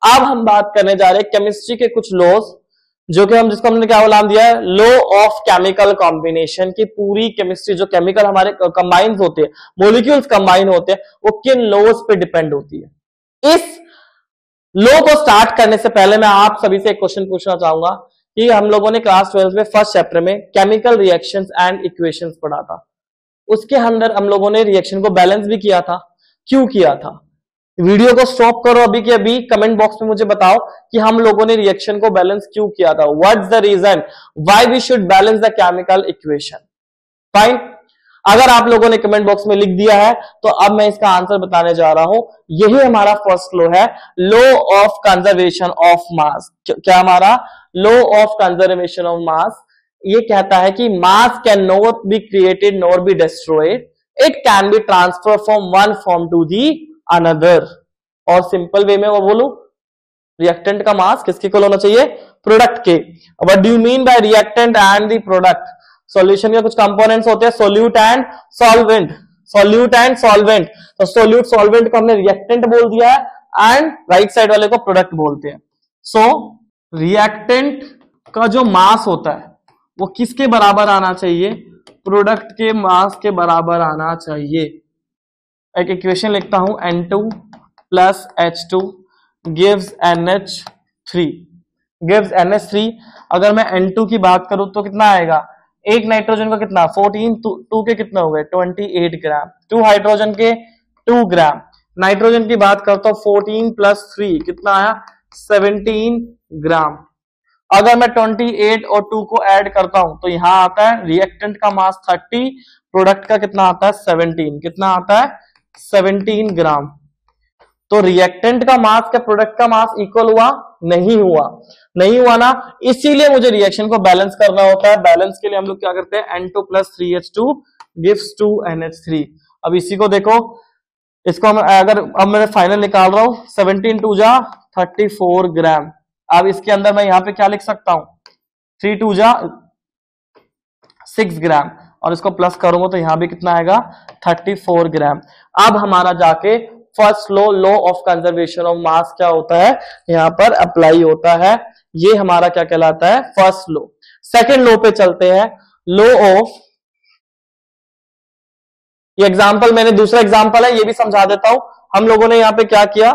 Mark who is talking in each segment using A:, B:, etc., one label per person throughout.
A: अब हम बात करने जा रहे हैं केमिस्ट्री के कुछ लॉज, जो कि जिसको हमने क्या नाम दिया है, लॉ ऑफ केमिकल कॉम्बिनेशन की। पूरी केमिस्ट्री जो केमिकल हमारे कंबाइन होते हैं, मॉलिक्यूल्स कंबाइन होते हैं, वो किन लॉज पे डिपेंड होती है। इस लॉ को स्टार्ट करने से पहले मैं आप सभी से एक क्वेश्चन पूछना चाहूंगा कि हम लोगों ने क्लास 12 में फर्स्ट चैप्टर में केमिकल रिएक्शंस एंड इक्वेशंस पढ़ा था। उसके अंदर हम लोगों ने रिएक्शन को बैलेंस भी किया था। क्यों किया था? वीडियो को स्टॉप करो अभी के अभी, कमेंट बॉक्स में मुझे बताओ कि हम लोगों ने रिएक्शन को बैलेंस क्यों किया था। What's the reason why we should balance the chemical equation. Fine, अगर आप लोगों ने कमेंट बॉक्स में लिख दिया है तो अब मैं इसका आंसर बताने जा रहा हूं। यही हमारा फर्स्ट लॉ है, law of conservation of mass. क्या हमारा law of conservation of mass? ये कहता है कि mass can not be created nor be destroyed, it can be transfer from one form to the another. और सिंपल वे में वो बोलूं, रिएक्टेंट का मास किसके इक्वल होना चाहिए? प्रोडक्ट के। What do you mean by reactant and the product? Solution के कुछ कंपोनेंट्स होते हैं, solute and solvent. Solute and solvent, तो सोल्यूट सॉल्वेंट को हमने रिएक्टेंट बोल दिया है एंड राइट साइड वाले को प्रोडक्ट बोलते हैं। सो रिएक्टेंट का जो मास होता है वो किसके बराबर आना चाहिए? प्रोडक्ट के मास के बराबर आना चाहिए। एक इक्वेशन लिखता हूं, N2 plus H2 gives NH3 gives NH3। अगर मैं N2 की बात करूं तो कितना आएगा? एक नाइट्रोजन का कितना? 14, 2 के कितना हो गए? 28 ग्राम। 2 हाइड्रोजन के 2 ग्राम। नाइट्रोजन की बात करता हूं, 14 प्लस 3 कितना आया? 17 ग्राम। अगर मैं 28 और 2 को ऐड करता हूं तो यहां आता है रिएक्टेंट का मास 30, प्रोडक्ट का कितना आता है? 17। कितना आता है? 17 ग्राम। तो रिएक्टेंट का मास क्या प्रोडक्ट का मास इक्वल हुआ? नहीं हुआ। नहीं हुआ ना, इसीलिए मुझे रिएक्शन को बैलेंस करना होता है। बैलेंस के लिए हम लोग क्या करते हैं? N2 plus 3H2 gives 2NH3। अब इसी को देखो, इसको हम अगर अब मैं फाइनल निकाल रहा हूं, 17 2 जा 34 ग्राम। अब इसके अंदर मैं यहां पे क्या लिख सकता हूं? 3 2 जा 6 ग्राम, और इसको प्लस करूंगा तो यहां भी कितना आएगा? 34 ग्राम। अब हमारा जाके first law of conservation of mass क्या होता है, यहां पर अप्लाई होता है। ये हमारा क्या कहलाता है? First law. सेकंड लॉ पे चलते हैं, लॉ ऑफ, ये एग्जांपल मैंने दूसरा एग्जांपल है, ये भी समझा देता हूं। हम लोगों ने यहां पे क्या किया,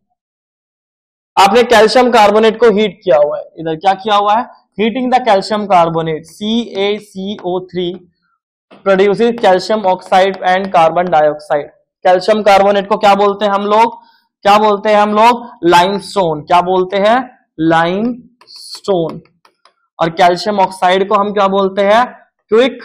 A: आपने कैल्शियम कार्बोनेट को हीट किया हुआ है। इधर क्या किया हुआ है? Heating the calcium carbonate, CaCO3 produces calcium oxide and carbon dioxide. Calcium carbonate को क्या बोलते हैं हम लोग? क्या बोलते हैं हम लोग? लाइमस्टोन। क्या बोलते हैं? लाइमस्टोन। और कैल्शियम ऑक्साइड को हम क्या बोलते हैं? Quick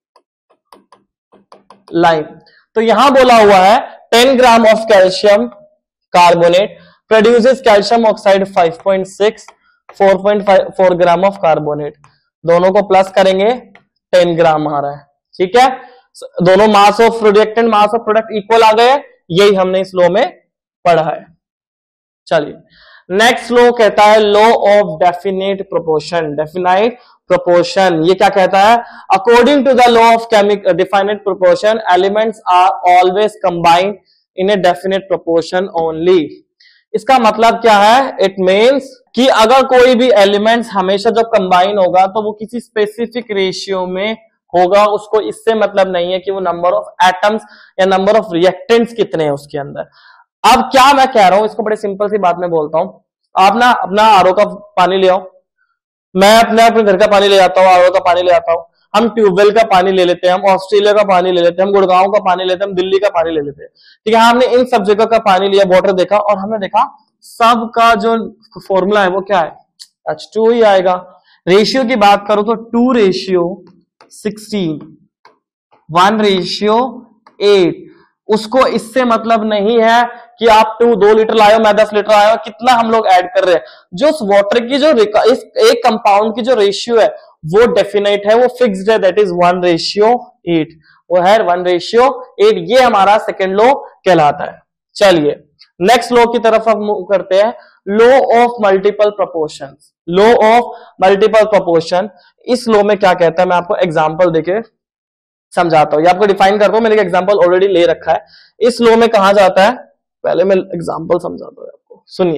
A: lime. तो यहां बोला हुआ है 10 gram of calcium carbonate produces calcium oxide 5.6, 4.4 gram of carbonate. दोनों को प्लस करेंगे, 10 ग्राम आ रहा है। ठीक है, दोनों mass of reactant mass of product equal आ गए। यही हमने इस लॉ में पढ़ा है। चलिए, नेक्स्ट लॉ कहता है law of definite proportion. Definite proportion, ये क्या कहता है? According to the law of definite proportion, elements are always combined in a definite proportion only. इसका मतलब क्या है? इट मीन्स कि अगर कोई भी एलिमेंट्स हमेशा जब कंबाइन होगा तो वो किसी स्पेसिफिक रेशियो में होगा। उसको इससे मतलब नहीं है कि वो नंबर ऑफ एटम्स या नंबर ऑफ रिएक्टेंट्स कितने हैं उसके अंदर। अब क्या मैं कह रहा हूं, इसको बड़े सिंपल सी बात में बोलता हूं। आप ना अपना आरओ का पानी ले आओ, मैं अपने घर का पानी ले आता हूं, आरओ का पानी ले आता हूं। हम ट्यूबवेल का पानी ले लेते हैं, हम ऑस्ट्रेलिया का पानी ले लेते हैं, हम गुड़गांव का पानी लेते हैं, हम दिल्ली का पानी ले लेते हैं। ठीक है, हमने इन सब जगह का पानी लिया, वाटर देखा, और हमने देखा सबका जो फॉर्मूला है वो क्या है? H2 ही आएगा। रेशियो की बात करो तो 2:16, 1:8। उसको इससे मतलब नहीं है कि आप 2 लीटर लाए, मैं 10 लीटर आया, कितना हम लोग ऐड कर रहे हैं। जो वाटर की जो इस एक कंपाउंड की जो रेशियो है वो डेफिनेट है, वो फिक्स्ड है, दैट इज 1:8। वो है 1:8। ये हमारा सेकेंड लॉ कहलाता है। चलिए, नेक्स्ट लॉ की तरफ हम मूव करते हैं, law of multiple proportion. Law of multiple proportion, इस लॉ में क्या कहता है मैं आपको एग्जांपल देके समझाता हूं, या आपको डिफाइन करता हूं। मैंने एग्जांपल ऑलरेडी ले रखा है। इस लॉ में कहा जाता है, पहले मैं एग्जांपल समझाता हूं आपको, सुनिए।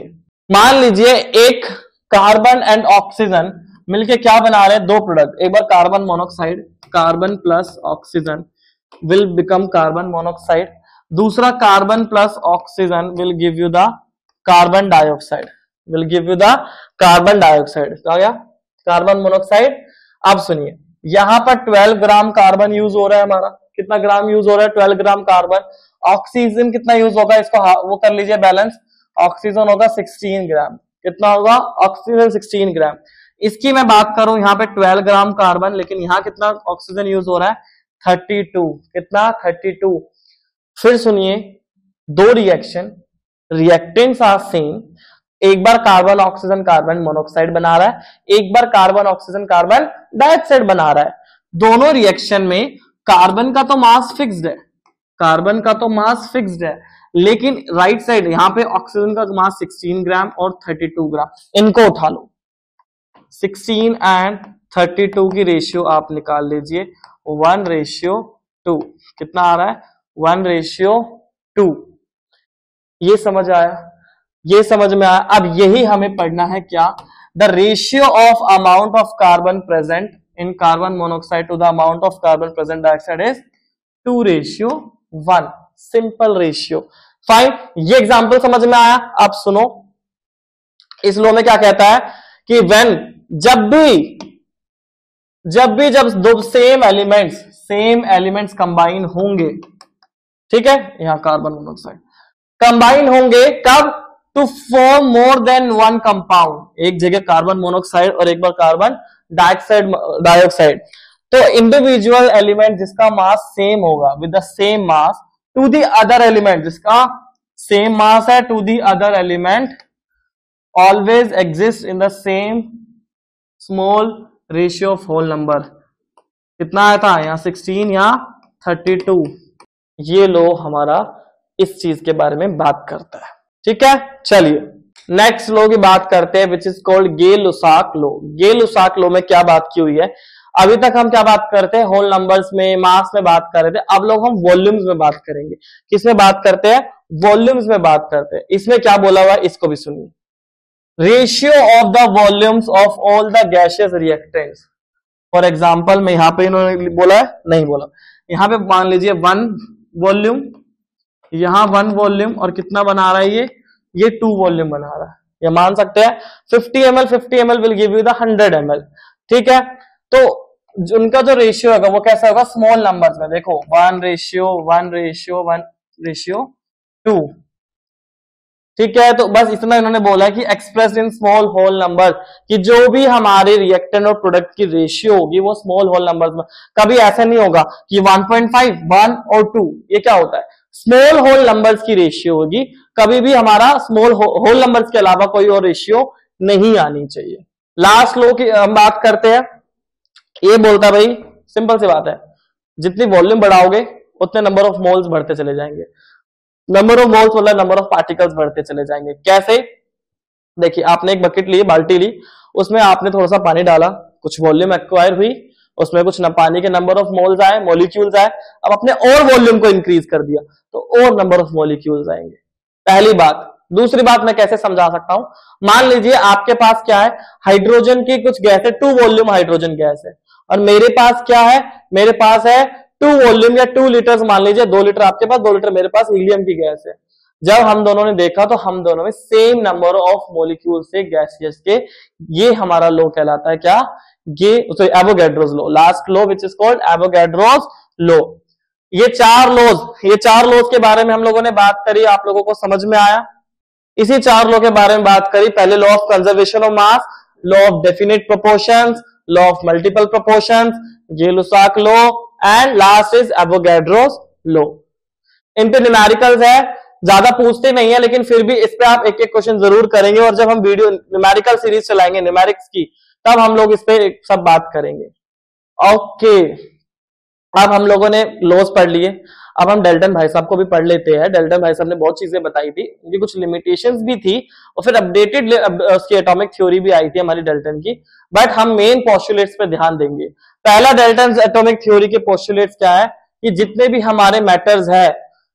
A: मान लीजिए एक कार्बन एंड ऑक्सीजन मिलके क्या बना रहे हैं, दो प्रोडक्ट। एक बार carbon monoxide, carbon plus oxygen will become carbon monoxide, दूसरा carbon plus oxygen will give you the carbon dioxide, will give you the carbon dioxide. क्या गया, कार्बन मोनोक्साइड। अब सुनिए, यहां पर 12 ग्राम कार्बन यूज हो रहा है हमारा, कितना ग्राम यूज हो रहा है, 12 ग्राम कार्बन। ऑक्सीजन कितना यूज होगा, इसको वो कर लीजिए बैलेंस, ऑक्सीजन होगा 16 ग्राम। कितना होगा, ऑक्सीजन 16 ग्राम। इसकी मैं बात करूं, यहाँ पे 12 ग्राम कार्बन, लेकिन यहाँ कितना ऑक्सीजन यूज हो रहा है, 32। कितना, 32। फिर सुनिए, दो रिएक्शन, रिएक्टेंट्स आर सेम। एक बार कार्बन ऑक्सीजन कार्बन मोनोक्साइड बना रहा है, एक बार कार्बन ऑक्सीजन कार्बन डाइऑक्साइड बना रहा है। दोनों रिएक्शन में कार्बन का तो मास फिक्स्ड है, कार्बन का तो मास फिक्स्ड है, लेकिन राइट साइड यहां पे ऑक्सीजन का मास 16 ग्राम और 32 ग्राम। इनको उठा लो, 16 एंड 32 की रेशियो आप निकाल लीजिए, 1:2। कितना आ रहा है, 1:2। ये समझ आया, ये समझ में आया। अब यही हमें पढ़ना है, क्या, the ratio of amount of carbon present in carbon monoxide to the amount of carbon present dioxide is 2:1। Simple ratio. Fine, ये एग्जांपल समझ में आया। अब सुनो, इस लॉ में क्या कहता है कि व्हेन, जब दो सेम एलिमेंट्स कंबाइन होंगे, ठीक है, यहां कार्बन मोनोक्साइड कंबाइन होंगे, कब, to form more than one compound. एक जगह कार्बन मोनोक्साइड और एक बार कार्बन डाइऑक्साइड। तो इंडिविजुअल एलिमेंट जिसका मास सेम होगा, with the same mass, to the other element जिसका सेम मास है, to the other element always exist in the same small ratio of whole number. कितना आया था, यहां 16, यहां 32। ये लो हमारा इस चीज के बारे में बात करता है, ठीक है। चलिए नेक्स्ट लो की बात करते हैं, विच इज कॉल्ड गे-लुसाक लो। गे-लुसाक लो में क्या बात की हुई है, अभी तक हम क्या बात करते हैं, होल नंबर्स में, मास में बात कर रहे थे। अब लोग हम वॉल्यूम्स में बात करेंगे। किसमें बात करते हैं, वॉल्यूम्स में बात करते हैं। इसमें क्या बोला हुआ है, इसको भी सुनिए, ratio of the volumes of all the gaseous reactants. For example में यहां पे इन्होंने बोला है, नहीं बोला, यहां पे मान लीजिए 1 वॉल्यूम, यहां 1 वॉल्यूम, और कितना बना रहा है ये 2 वॉल्यूम बना रहा है। ये मान सकते हैं 50 ml will give you the 100 ml, ठीक है। तो उनका जो रेशियो होगा वो कैसा होगा, स्मॉल नंबर्स में। देखो 1:1:1:2, ठीक है। तो बस इतना इन्होंने बोला है कि express in small whole number, कि जो भी हमारे रिएक्टेंट और प्रोडक्ट की रेशियो होगी वो स्मॉल होल नंबर्स में। कभी ऐसा नहीं होगा कि 1.5, 1 और 2, ये क्या होता है, स्मॉल होल नंबर्स की रेशियो होगी। कभी भी हमारा स्मॉल होल नंबर्स के अलावा कोई और रेशियो नहीं आनी चाहिए। लास्ट लो की हम बात करते हैं। ये बोलता है, भाई सिंपल सी बात है, जितनी वॉल्यूम बढ़ाओगे उतने नंबर ऑफ मोल्स बढ़ते चले जाएंगे। नंबर ऑफ मोल्स मतलब नंबर ऑफ पार्टिकल्स बढ़ते चले जाएंगे। कैसे, देखिए आपने एक बकेट ली, बाल्टी ली, उसमें आपने थोड़ा सा पानी डाला, कुछ वॉल्यूम एक्वायर हुई, उसमें कुछ न पानी के नंबर ऑफ मोल्स आए, मॉलिक्यूल्स आए। अब आपने और वॉल्यूम को इंक्रीज कर दिया तो और नंबर ऑफ मॉलिक्यूल्स आएंगे। पहली बात। दूसरी बात मैं कैसे समझा सकता हूं, मान लीजिए आपके पास क्या है, हाइड्रोजन की कुछ गैस है, 2 वॉल्यूम हाइड्रोजन गैस है, और मेरे पास क्या है, मेरे पास है 2 वॉल्यूम या 2 लीटर, मान लीजिए 2 लीटर आपके पास, 2 लीटर मेरे पास हीलियम की गैस है। जब हम दोनों ने देखा तो हम दोनों में सेम नंबर ऑफ मॉलिक्यूल से गैसियस के, ये हमारा लो कहलाता है क्या, ये Avogadro's law. Last law which is called Avogadro's law. ये चार लोज के बारे में हम लोगों ने बात करी, आप लोगों को समझ में आया। इसी 4 लॉ के बारे में बात करी। पहले law of conservation of mass, law of definite proportions, law of multiple proportions, Gay-Lussac law, and last is Avogadro's law. इन पे न्यूमेरिकल्स है, ज्यादा पूछते नहीं है, लेकिन फिर भी इस पे आप एक एक क्वेश्चन जरूर करेंगे। और जब हम वीडियो न्यूमेरिकल सीरीज चलाएंगे न्यूमेरिक्स की, तब हम लोग इस पे सब बात करेंगे। ओके, अब हम लोगों ने लॉज पढ़ लिए, अब हम डेल्टन भाई साहब को भी पढ़ लेते हैं। डेल्टन भाई साहब ने बहुत चीजें बताई थी, उनकी कुछ लिमिटेशंस भी थी, और फिर अपडेटेड उसकी एटॉमिक थ्योरी भी आई थी हमारी डेल्टन की। बट हम मेन पोस्टुलेट्स पे ध्यान देंगे। पहला डेल्टन एटॉमिक थ्योरी के पोस्टुलेट्स क्या है, कि जितने भी हमारे मैटर्स है,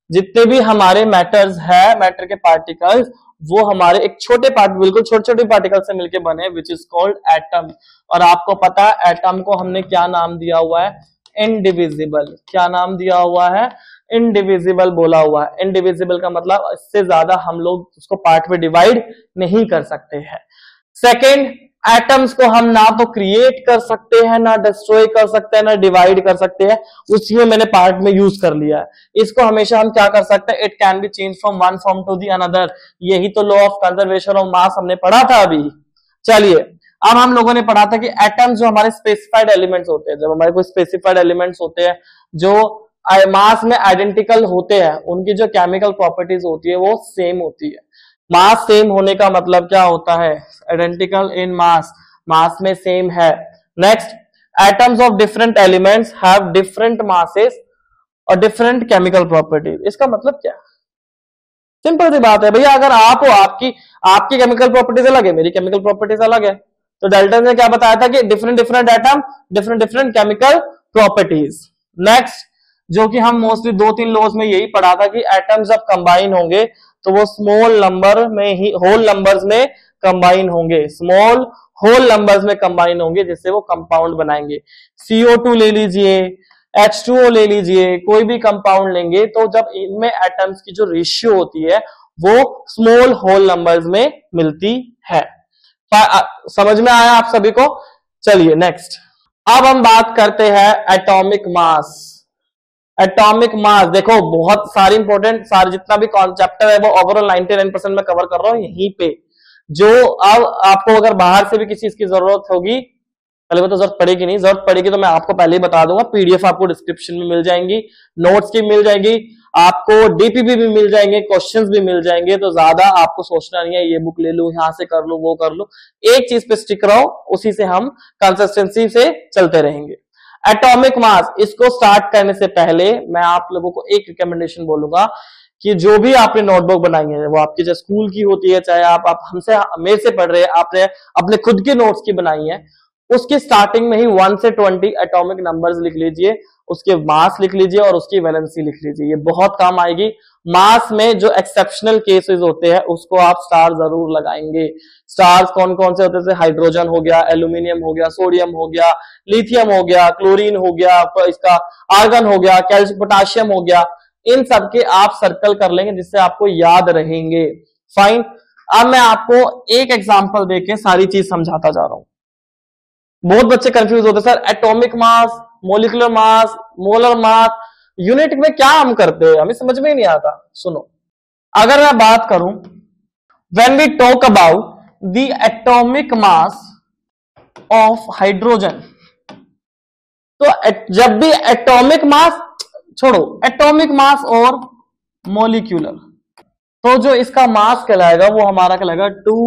A: जितने भी हमारे मैटर्स है, मैटर के पार्टिकल्स, वो हमारे एक छोटे बिल्कुल छोटे छोटे पार्टिकल से मिलके बने, विच इज कॉल्ड एटम। और आपको पता है एटम को हमने क्या नाम दिया हुआ है? इनडिविजिबल। क्या नाम दिया हुआ है? इनडिविजिबल बोला हुआ है। इनडिविजिबल का मतलब इससे ज्यादा हम लोग उसको पार्ट में डिवाइड नहीं कर सकते हैं। सेकेंड, एटम्स को हम ना तो क्रिएट कर सकते हैं, ना डिस्ट्रॉय कर सकते हैं, ना डिवाइड कर सकते हैं, उसी में मैंने पार्ट में यूज कर लिया है। इसको हमेशा हम क्या कर सकते हैं? It can be change from one form to the another. यही तो law of conservation of mass हमने पढ़ा था अभी। चलिए, अब हम लोगों ने पढ़ा था कि एटम्स जो हमारे स्पेसिफाइड एलिमेंट्स होते हैं, जब हमारे कोई स्पेसिफाइड एलिमेंट्स होते हैं जो मास में आइडेंटिकल होते हैं, उनकी जो केमिकल प्रॉपर्टीज होती है वो सेम होती है। मास सेम होने का मतलब क्या होता है? आइडेंटिकल इन मास, मास में सेम है। Next, atoms of different elements have different masses और डिफरेंट केमिकल प्रॉपर्टीज। इसका मतलब क्या? सिंपल सी बात है भैया, अगर आप हो, आपकी केमिकल प्रॉपर्टीज अलग है, मेरी केमिकल प्रॉपर्टीज अलग है, तो डाल्टन ने क्या बताया था कि different different atom, different different chemical properties. Next, जो कि हम मोस्टली 2-3 लॉज में यही पढ़ा था कि एटम्स जब कंबाइन होंगे तो वो स्मॉल नंबर में ही होल नंबर्स में कंबाइन होंगे, स्मॉल होल नंबर्स में कंबाइन होंगे, जिससे वो कंपाउंड बनाएंगे। CO2 ले लीजिए, H2O ले लीजिए, कोई भी कंपाउंड लेंगे तो जब इनमें एटम्स की जो रेशियो होती है वो स्मॉल होल नंबर्स में मिलती है। समझ में आया आप सभी को? चलिए नेक्स्ट, अब हम बात करते हैं एटॉमिक मास। एटॉमिक मास देखो, बहुत सारी इंपॉर्टेंट, सारे जितना भी चैप्टर है वो ओवरऑल 99% में कवर कर रहा हूं यहीं पे। जो अब आपको अगर बाहर से भी किसी चीज की जरूरत होगी, पहले वो तो जरूरत पड़ेगी नहीं, जरूरत पड़ेगी तो मैं आपको पहले ही बता दूंगा। PDF आपको डिस्क्रिप्शन में मिल जाएंगी, नोट्स की मिल जाएगी, आपको DPP भी मिल जाएंगे, क्वेश्चंस भी मिल जाएंगे। तो ज्यादा आपको सोचना नहीं है ये बुक ले लूं, यहां से कर लूं, वो कर लूं। एक चीज पे स्टिक रहो, उसी से हम कंसिस्टेंसी से चलते रहेंगे। एटॉमिक मास, इसको स्टार्ट करने से पहले मैं आप लोगों को एक रिकमेंडेशन बोलूंगा कि जो भी आपने नोटबुक बनाई है, वो आपकी चाहे स्कूल की होती है, चाहे आप हमसे मेरे से पढ़ रहे हैं, आपने अपने खुद के नोट्स की बनाई है, उसकी स्टार्टिंग में ही 1 से 20 एटॉमिक नंबर्स लिख लीजिए, उसके मास लिख लीजिए और उसकी वैलेंसी लिख लीजिए। ये बहुत काम आएगी। मास में जो एक्सेप्शनल केसेस होते हैं उसको आप स्टार जरूर लगाएंगे। स्टार्स कौन कौन से होते हैं? जैसे हाइड्रोजन हो गया, एल्यूमिनियम हो गया, सोडियम हो गया, लिथियम हो गया, क्लोरीन हो गया, इसका आर्गन हो गया, कैल्शियम, पोटाशियम हो गया। इन सब के आप सर्कल कर लेंगे जिससे आपको याद रहेंगे। फाइन। अब मैं आपको एक एग्जांपल देके सारी चीज समझाता जा रहा हूं। बहुत बच्चे कंफ्यूज होते हैं, sir atomic mass, molecular mass, molar mass, unit में क्या हम करते हैं, हमें समझ में ही नहीं आता। सुनो, अगर मैं बात करूं, when we talk about the atomic mass of hydrogen, तो जब भी एटॉमिक मास छोड़ो, एटॉमिक मास और मोलिक्यूलर, तो जो इसका मास कहलाएगा वो हमारा कहलाएगा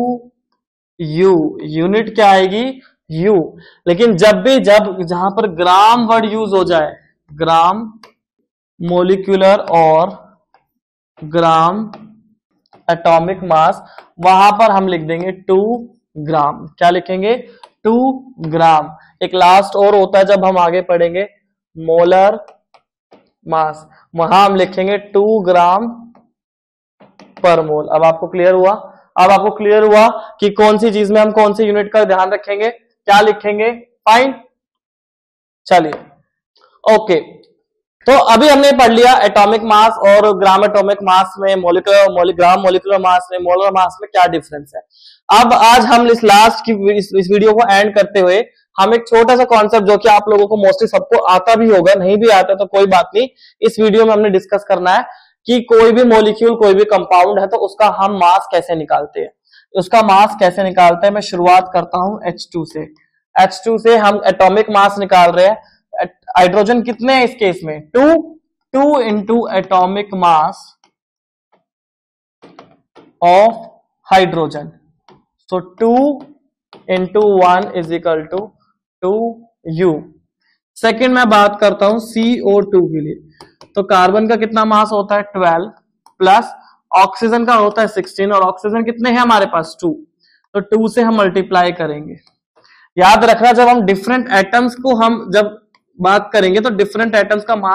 A: 2U। यूनिट क्या आएगी? U। लेकिन जब जहां पर ग्राम वर्ड यूज हो जाए, ग्राम, मोलिक्यूलर और ग्राम एटॉमिक मास, वहां पर हम लिख देंगे 2 ग्राम। क्या लिखेंगे? 2 ग्राम। एक लास्ट और होता है जब हम आगे पढ़ेंगे, मोलर मास, वहां हम लिखेंगे 2 ग्राम पर मोल। अब आपको क्लियर हुआ? अब आपको क्लियर हुआ कि कौन सी चीज में हम कौन सी यूनिट का ध्यान रखेंगे, क्या लिखेंगे। फाइन, चलिए ओके। तो अभी हमने पढ़ लिया एटॉमिक मास और ग्राम एटॉमिक मास में, ग्राम मोलिकुलर मास में, मोलर मास में क्या डिफरेंस है। अब आज हम इस लास्ट की इस वीडियो को एंड करते हुए हम एक छोटा सा कॉन्सेप्ट, जो कि आप लोगों को मोस्टली सबको आता भी होगा, नहीं भी आता तो कोई बात नहीं, इस वीडियो में हमने डिस्कस करना है कि कोई भी मॉलिक्यूल, कोई भी कंपाउंड है तो उसका हम मास कैसे निकालते हैं। उसका मास कैसे निकालते हैं, मैं शुरुआत करता हूं H2 से। H2 से हम एटॉमिक मास निकाल रहे हैं। हाइड्रोजन कितने हैं इस केस में? 2 into atomic mass of hydrogen, so 2 into 1 is equal to 2U। Second मैं बात करता हूं CO2 के लिए, तो कार्बन का कितना मास होता है? 12 प्लस ऑक्सीजन का होता है 16, और ऑक्सीजन कितने हैं हमारे पास? 2, तो 2 से हम मल्टीप्लाई करेंगे। याद रखना, जब हम डिफरेंट एटम्स को हम जब बात करेंगे तो डिफरेंट एटम्स का मास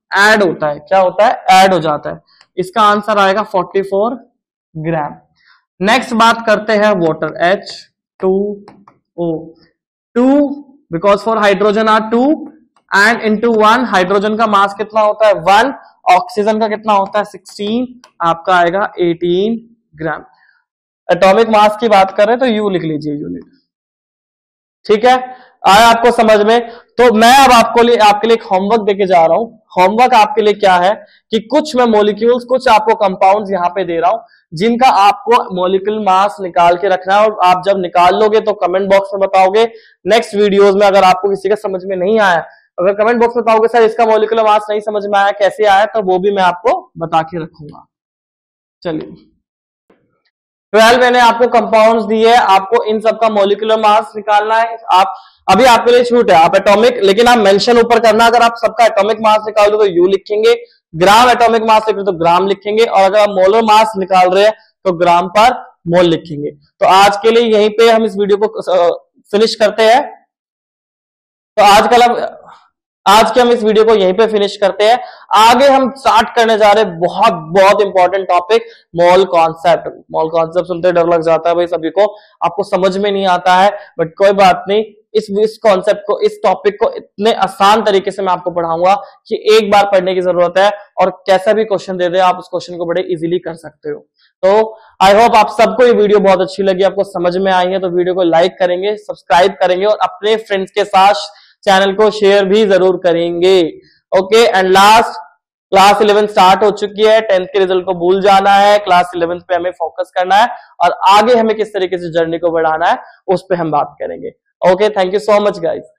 A: ऐड होता है, क्या होता है, ऐड हो जाता है। इसका आंसर आएगा 44 ग्राम। नेक्स्ट बात करते हैं water, H2O, 2 because for hydrogen are 2 and into 1, hydrogen का मास कितना होता है 1, ऑक्सीजन का कितना होता है 16, आपका आएगा 18 ग्राम। एटॉमिक मास की बात कर रहे हैं तो यू लिख लीजिए, यूनिट, ठीक है, आया आपको समझ में। तो मैं अब आपके लिए एक होमवर्क देके जा रहा हूं। होमवर्क आपके लिए क्या है कि कुछ मैं मॉलिक्यूल्स, कुछ आपको कंपाउंड्स यहां पे दे रहा हूं जिनका आपको मॉलिक्यूल मास निकाल के रखना है, और आप जब निकाल लोगे तो कमेंट बॉक्स में बताओगे। नेक्स्ट वीडियोस में अगर आपको किसी का समझ में नहीं आया, अगर कमेंट बॉक्स में बताओगे सर इसका मॉलिक्यूलर मास नहीं समझ में आया, कैसे आया, तो वो भी मैं आपको बता के रखूंगा। चलिए 12 मैंने आपको कंपाउंड्स दिए, आपको इन सबका मॉलिक्यूलर मास निकालना है। आप अभी आपके लिए छूट है, आप एटॉमिक, लेकिन आप मेंशन ऊपर करना, अगर आप सबका एटॉमिक मास निकाल दो तो यू लिखेंगे, ग्राम एटॉमिक मास लिख रहे तो ग्राम लिखेंगे, और अगर आप मोलर मास निकाल रहे हैं तो ग्राम पर मोल लिखेंगे। तो आज के लिए यहीं पे हम इस वीडियो को फिनिश करते हैं। तो आज के हम इस वीडियो को यहीं पे फिनिश करते हैं। आगे हम स्टार्ट करने जा रहे हैं बहुत बहुत important topic, mole concept. Mole concept सुनते डर लग जाता है भाई सभी को, आपको समझ में नहीं आता है, बट कोई बात नहीं, इस कॉन्सेप्ट को, इस टॉपिक को इतने आसान तरीके से मैं आपको पढ़ाऊंगा कि एक बार पढ़ने की जरूरत है, और कैसा भी क्वेश्चन दे दे आप उस क्वेश्चन को बड़े इजीली कर सकते हो। तो आई होप आप सबको ये वीडियो बहुत अच्छी लगी, आपको समझ में आई है, तो वीडियो को लाइक करेंगे, सब्सक्राइब करेंगे, और अपने फ्रेंड्स के साथ चैनल को शेयर भी जरूर करेंगे। Okay, and last, class 11 start हो चुकी है, 10th के रिजल्ट को भूल जाना है, क्लास 11 पे हमें फोकस करना है, और आगे हमें किस तरीके से जर्नी को बढ़ाना है उस पे हम बात करेंगे। Okay, thank you so much guys.